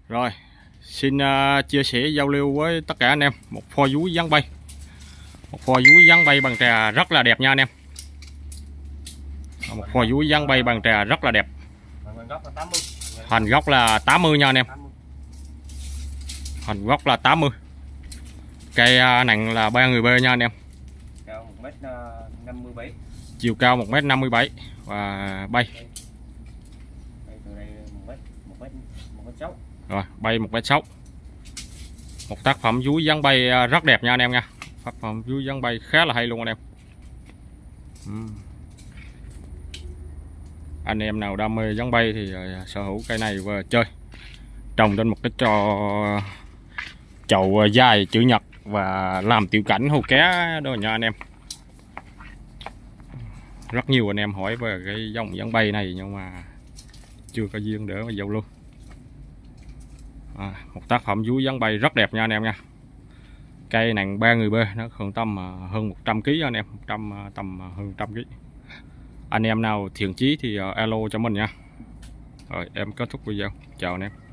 Rồi, xin chia sẻ giao lưu với tất cả anh em một pho vú dáng bay. Một pho vú dáng bay bằng trà rất là đẹp nha anh em. Một pho vú dáng bay bằng trà rất là đẹp. Hành gốc là 80 nha anh em. Hành gốc là 80. Cây nặng là 3 người bê nha anh em. Cao 1m57. Chiều cao 1m57 và bay. Từ đây 1m6. Rồi, bay 1m6. Một tác phẩm vú dáng bay rất đẹp nha anh em nha. Tác phẩm vú dáng bay khá là hay luôn anh em. Anh em nào đam mê dáng bay thì sở hữu cây này và chơi. Trồng trên một cái chậu dài chữ nhật và làm tiểu cảnh hồ cá đó nha anh em. Rất nhiều anh em hỏi về cái dòng dáng bay này nhưng mà chưa có duyên để mà giao lưu. Một tác phẩm vú dáng bay rất đẹp nha anh em nha. Cây nặng 3 người bê, nó khoảng tầm hơn 100 kg anh em, tầm hơn 100 kg. Anh em nào thiện chí thì alo cho mình nha. Rồi em kết thúc video, chào anh em.